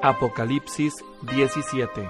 Apocalipsis 17.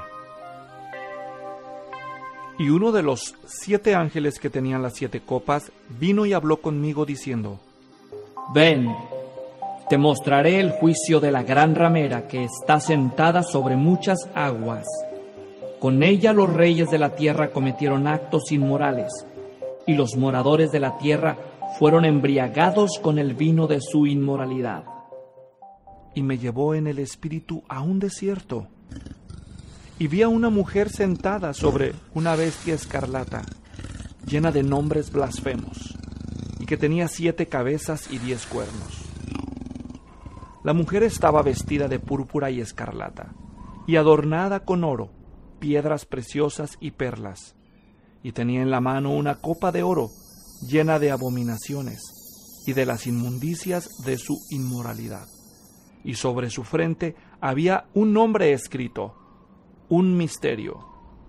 Y uno de los 7 ángeles que tenían las 7 copas vino y habló conmigo diciendo: Ven, te mostraré el juicio de la gran ramera que está sentada sobre muchas aguas. Con ella los reyes de la tierra cometieron actos inmorales, y los moradores de la tierra fueron embriagados con el vino de su inmoralidad. Y me llevó en el espíritu a un desierto, y vi a una mujer sentada sobre una bestia escarlata, llena de nombres blasfemos, y que tenía 7 cabezas y 10 cuernos. La mujer estaba vestida de púrpura y escarlata, y adornada con oro, piedras preciosas y perlas, y tenía en la mano una copa de oro llena de abominaciones y de las inmundicias de su inmoralidad. Y sobre su frente había un nombre escrito, un misterio: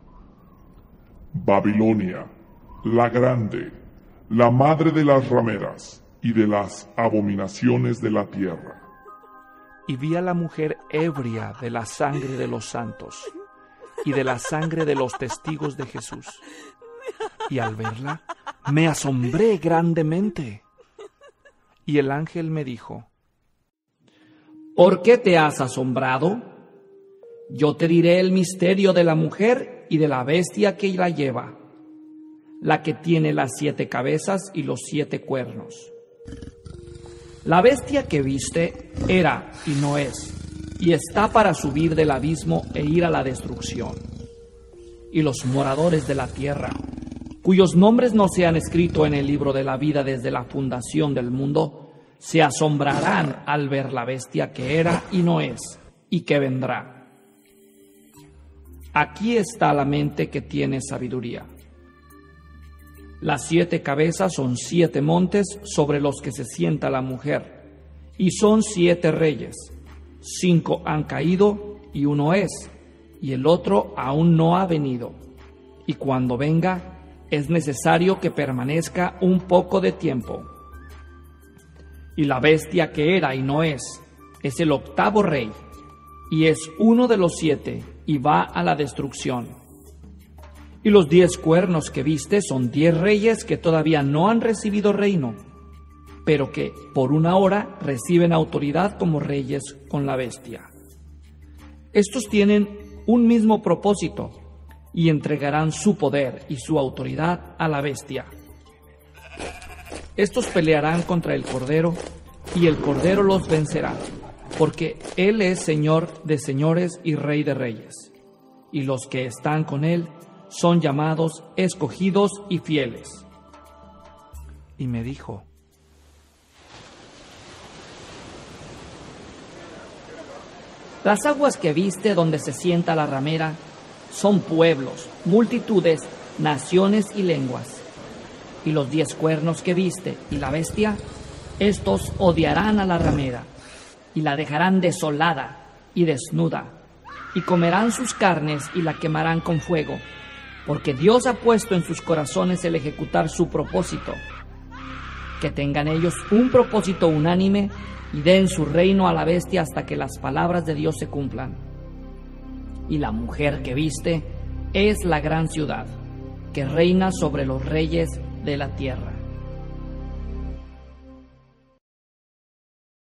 Babilonia, la grande, la madre de las rameras y de las abominaciones de la tierra. Y vi a la mujer ebria de la sangre de los santos y de la sangre de los testigos de Jesús. Y al verla, me asombré grandemente. Y el ángel me dijo: ¿Por qué te has asombrado? Yo te diré el misterio de la mujer y de la bestia que la lleva, la que tiene las 7 cabezas y los 7 cuernos. La bestia que viste era y no es, y está para subir del abismo e ir a la destrucción. Y los moradores de la tierra, cuyos nombres no se han escrito en el libro de la vida desde la fundación del mundo, se asombrarán al ver la bestia que era y no es, y que vendrá. Aquí está la mente que tiene sabiduría. Las 7 cabezas son 7 montes sobre los que se sienta la mujer, y son 7 reyes. 5 han caído y uno es, y el otro aún no ha venido. Y cuando venga, es necesario que permanezca un poco de tiempo. Y la bestia que era y no es el 8º rey, y es uno de los 7, y va a la destrucción. Y los 10 cuernos que viste son 10 reyes que todavía no han recibido reino, pero que por una hora reciben autoridad como reyes con la bestia. Estos tienen un mismo propósito, y entregarán su poder y su autoridad a la bestia. Estos pelearán contra el Cordero, y el Cordero los vencerá, porque Él es Señor de señores y Rey de reyes, y los que están con Él son llamados, escogidos y fieles. Y me dijo: Las aguas que viste donde se sienta la ramera son pueblos, multitudes, naciones y lenguas. Y los 10 cuernos que viste y la bestia, estos odiarán a la ramera, y la dejarán desolada y desnuda, y comerán sus carnes y la quemarán con fuego, porque Dios ha puesto en sus corazones el ejecutar su propósito. Que tengan ellos un propósito unánime y den su reino a la bestia hasta que las palabras de Dios se cumplan. Y la mujer que viste es la gran ciudad, que reina sobre los reyes de la tierra.